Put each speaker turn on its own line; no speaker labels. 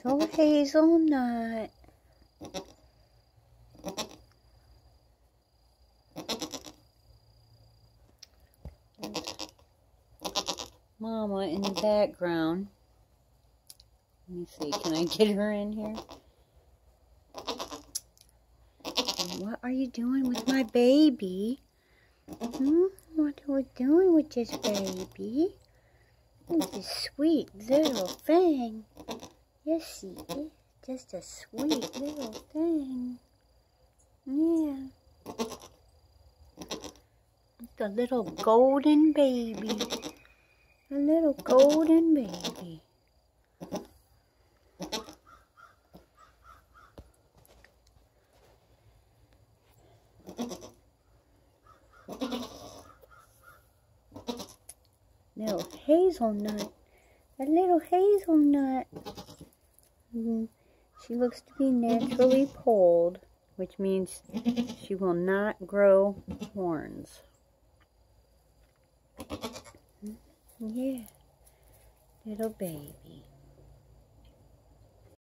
Little hazelnut. Mama in the background. Let me see, can I get her in here? What are you doing with my baby? What are we doing with this baby? This sweet little thing. Yes, he is. Just a sweet little thing. Yeah. It's a little golden baby. A little golden baby. Little hazelnut. A little hazelnut. She looks to be naturally polled, which means she will not grow horns. Yeah, little baby.